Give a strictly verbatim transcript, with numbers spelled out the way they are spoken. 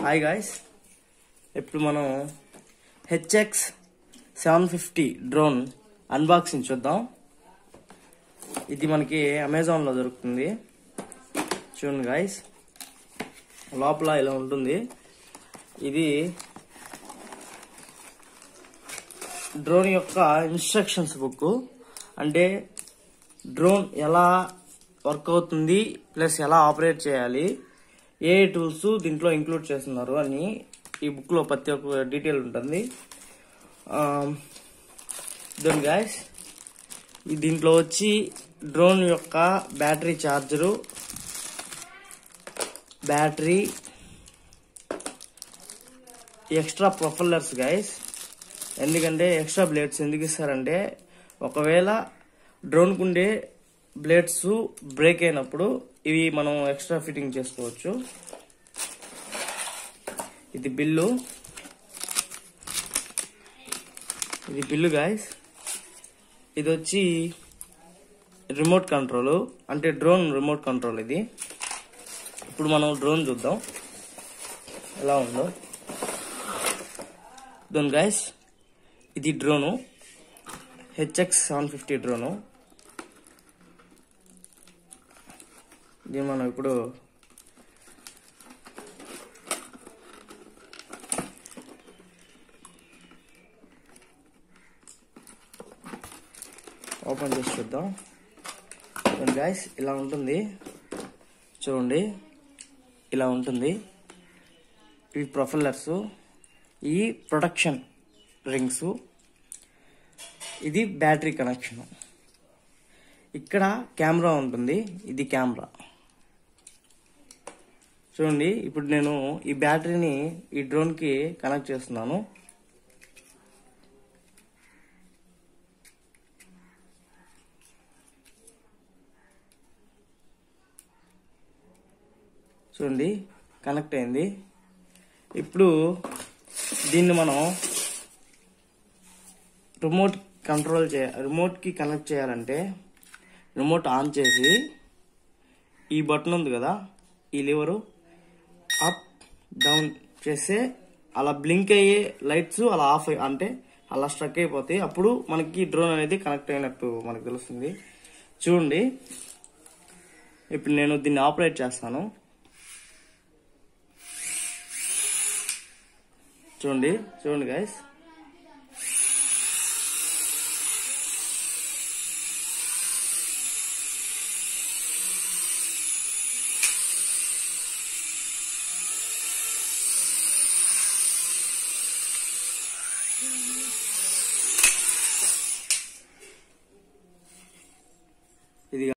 Hi guys, ఇప్పుడు మనం H X seven fifty drone unboxing చూద్దాం. ఇది మనకి అమెజాన్లో దొరుకుతుంది. చూడండి గాయ్స్, లోపల ఇలా ఉంటుంది. ఇది డ్రోన్ యొక్క ఇన్స్ట్రక్షన్స్ బుక్. అంటే డ్రోన్ ఎలా వర్క్ అవుతుంది ప్లస్ ఎలా ఆపరేట్ చేయాలి, ఏ టూల్స్ దీంట్లో ఇంక్లూడ్ చేస్తున్నారు అని ఈ బుక్ లో ప్రతి ఒక్క డీటెయిల్ ఉంటుంది. దెన్ గైస్, దీంట్లో వచ్చి డ్రోన్ యొక్క battery charger, battery, extra propellers guys. ఎందుకంటే ఎక్స్ట్రా బ్లేడ్స్ ఎందుకు ఇస్తారంటే ఒకవేళ డ్రోన్ కుండే బ్లేడ్స్ బ్రేక్ అయినప్పుడు ఇవి మనం ఎక్స్ట్రా ఫిట్టింగ్ చేసుకోవచ్చు. ఇది బిల్లు, ఇది బిల్లు గాయస్. ఇది వచ్చి రిమోట్ కంట్రోల్, అంటే డ్రోన్ రిమోట్ కంట్రోల్. ఇది ఇప్పుడు మనం డ్రోన్ చూద్దాం ఎలా ఉందో. దోన్ గాయస్, ఇది drone, H X seven fifty drone. దీన్ని మనం ఇప్పుడు ఓపెన్ చేసి చూద్దాం. గైస్, ఇలా ఉంటుంది చూడండి, ఇలా ఉంటుంది. ఇవి ప్రొఫెల్లర్స్, ఈ ప్రొటెక్షన్ రింగ్స్, ఇది బ్యాటరీ కనెక్షన్. ఇక్కడ కెమెరా ఉంటుంది, ఇది కెమెరా. చూడండి, ఇప్పుడు నేను ఈ బ్యాటరీని ఈ డ్రోన్ కి కనెక్ట్ చేస్తున్నాను. చూడండి, కనెక్ట్ అయింది. ఇప్పుడు దీన్ని మనం రిమోట్ కంట్రోల్ చే రిమోట్ కి కనెక్ట్ చేయాలంటే రిమోట్ ఆన్ చేసి ఈ బటన్ ఉంది కదా, ఈ లివరు అప్ డౌన్ చేస్తే అలా బ్లింక్ అయ్యే లైట్స్ అలా ఆఫ్ అంటే అలా స్ట్రక్ అయిపోతాయి. అప్పుడు మనకి డ్రోన్ అనేది కనెక్ట్ అయినట్టు మనకు తెలుస్తుంది. చూడండి, ఇప్పుడు నేను దీన్ని ఆపరేట్ చేస్తాను. చూడండి చూడండి గైస్, Mm-hmm.